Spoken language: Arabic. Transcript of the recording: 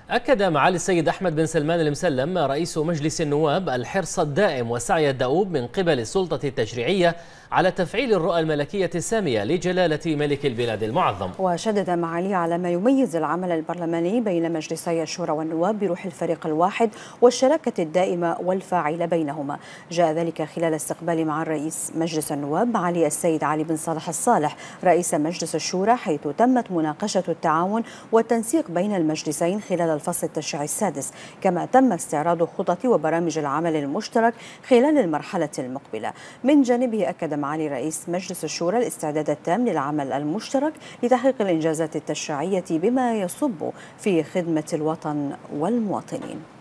أكد معالي السيد أحمد بن سلمان المسلم رئيس مجلس النواب الحرص الدائم والسعي الدؤوب من قبل السلطة التشريعية على تفعيل الرؤى الملكية السامية لجلالة ملك البلاد المعظم. وشدد معالي على ما يميز العمل البرلماني بين مجلسي الشورى والنواب بروح الفريق الواحد والشراكة الدائمة والفاعلة بينهما. جاء ذلك خلال استقبال مع الرئيس مجلس النواب معالي السيد علي بن صالح الصالح رئيس مجلس الشورى، حيث تمت مناقشة التعاون والتنسيق بين المجلسين خلال الفصل التشريعي السادس، كما تم استعراض خطط وبرامج العمل المشترك خلال المرحلة المقبلة. من جانبه أكد معالي رئيس مجلس الشورى الاستعداد التام للعمل المشترك لتحقيق الإنجازات التشريعية بما يصب في خدمة الوطن والمواطنين.